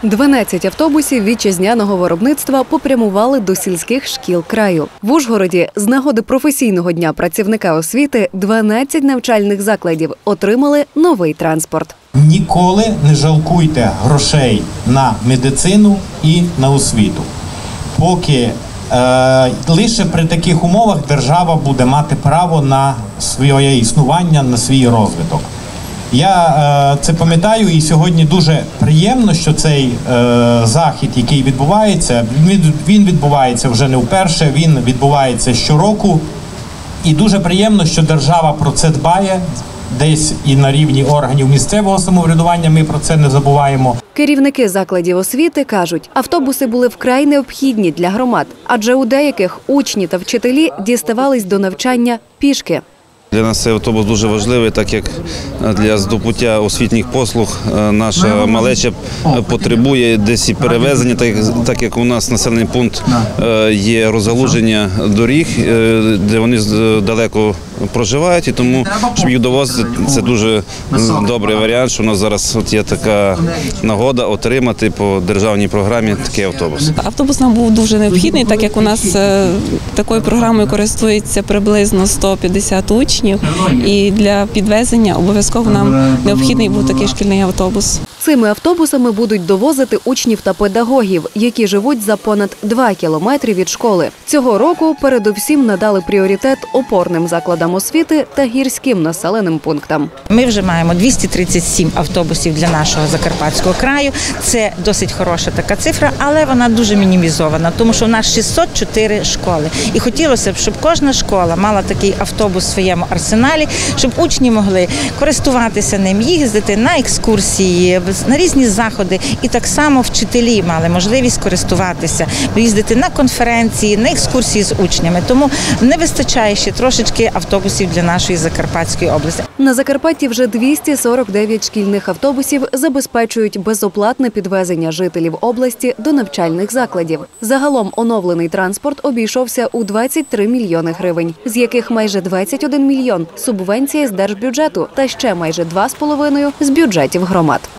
12 автобусів вітчизняного виробництва попрямували до сільських шкіл краю. В Ужгороді з нагоди професійного дня працівника освіти 12 навчальних закладів отримали новий транспорт. Ніколи не жалкуйте грошей на медицину і на освіту. Поки лише при таких умовах держава буде мати право на своє існування, на свій розвиток. Я це пам'ятаю, і сьогодні дуже приємно, що цей захід, який відбувається, він відбувається вже не вперше, він відбувається щороку. І дуже приємно, що держава про це дбає, десь і на рівні органів місцевого самоврядування ми про це не забуваємо. Керівники закладів освіти кажуть, автобуси були вкрай необхідні для громад, адже у деяких учні та вчителі діставались до навчання пішки. Для нас цей автобус дуже важливий, так як для здобуття освітніх послуг наша малеча потребує десь і перевезення, так як у нас населений пункт є розгалуження доріг, де вони далеко проживають, і тому, щоб їх довозити, це дуже добрий варіант, що у нас зараз є така нагода отримати по державній програмі такий автобус. Автобус нам був дуже необхідний, так як у нас такою програмою користується приблизно 150 учнів, і для підвезення обов'язково нам необхідний був такий шкільний автобус. Цими автобусами будуть довозити учнів та педагогів, які живуть за понад 2 кілометри від школи. Цього року передусім надали пріоритет опорним закладам освіти та гірським населеним пунктам. Ми вже маємо 237 автобусів для нашого Закарпатського краю. Це досить хороша така цифра, але вона дуже мінімізована, тому що у нас 604 школи. І хотілося б, щоб кожна школа мала такий автобус в своєму арсеналі, щоб учні могли користуватися ним, їздити на екскурсії, на різні заходи, і так само вчителі мали можливість користуватися, їздити на конференції, на екскурсії з учнями. Тому не вистачає ще трошечки автобусів для нашої Закарпатської області. На Закарпатті вже 249 шкільних автобусів забезпечують безоплатне підвезення жителів області до навчальних закладів. Загалом оновлений транспорт обійшовся у 23 мільйони гривень, з яких майже 21 мільйон – субвенція з держбюджету та ще майже 2,5 – з бюджетів громад.